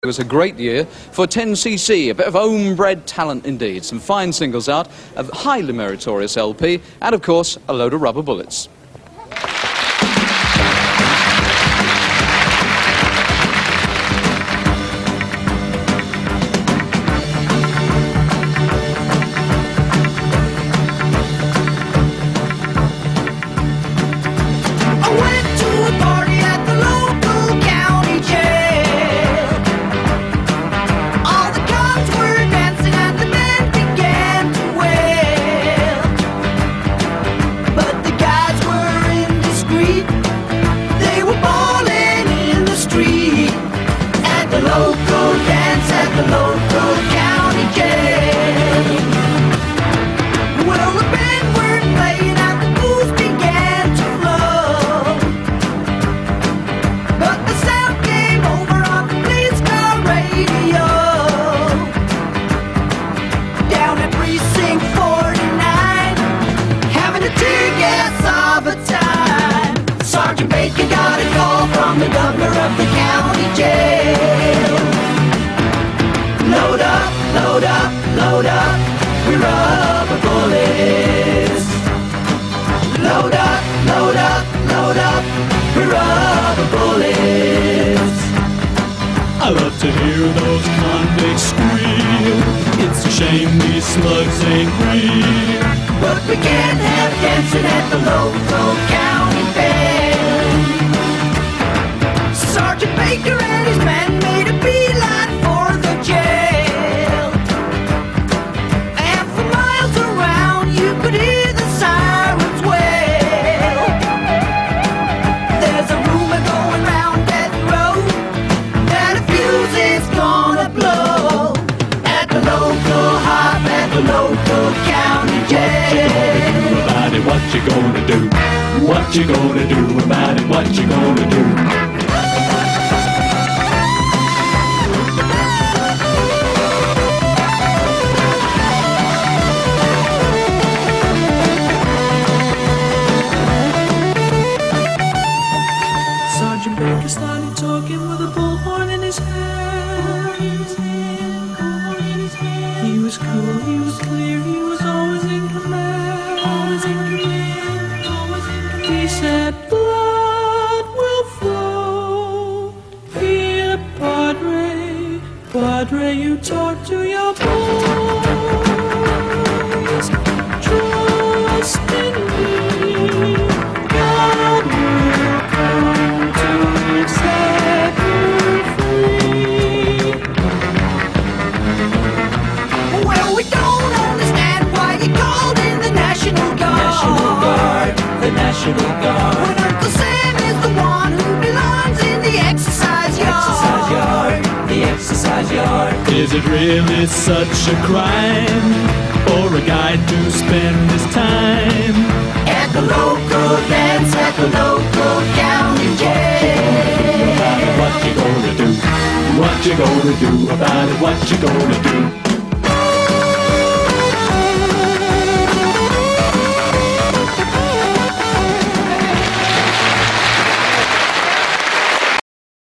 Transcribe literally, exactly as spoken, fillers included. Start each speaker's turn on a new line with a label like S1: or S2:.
S1: It was a great year for ten C C, a bit of home-bred talent indeed. Some fine singles out, a highly meritorious L P, and of course, a load of rubber bullets.
S2: Local dance at the local county jail. Well, the band were playing and the booze began to flow, but the sound came over on the police car radio. Down at precinct forty-nine, having a tear gas of a time, Sergeant Bacon got a call from the governor of the county jail. Load up, load up, load up, we rubber bullets. Load up, load up, load up, we rubber bullets.
S3: I love to hear those convicts squeal. It's a shame these slugs ain't real.
S2: But we can't have dancing at the local county fair. Sergeant Baker and his men made a beeline for the jail, and for miles around you could hear the sirens wail. There's a rumor going round death row that a fuse is gonna blow at the local hop, at the local county jail.
S3: What you gonna do about it? What you gonna do about it? What you gonna do?
S4: Sergeant Baker started talking with a bullhorn in his hand. He was cool, he was clear, he was always in command. Always in command, always in command. He said, blood will flow. Here, Padre, Padre, you talk to your boys. Trust in me, God will come to set you free.
S2: Well, we don't understand why you called in the National Guard.
S4: National Guard, the National Guard.
S2: When Uncle Sam is the one who belongs in the exercise yard.
S4: Exercise yard, the exercise yard.
S3: Is it really such a crime for a guy to spend his time
S2: At the local dance, at the local county jail.
S3: What you gonna do? What you gonna do about it? What you gonna do?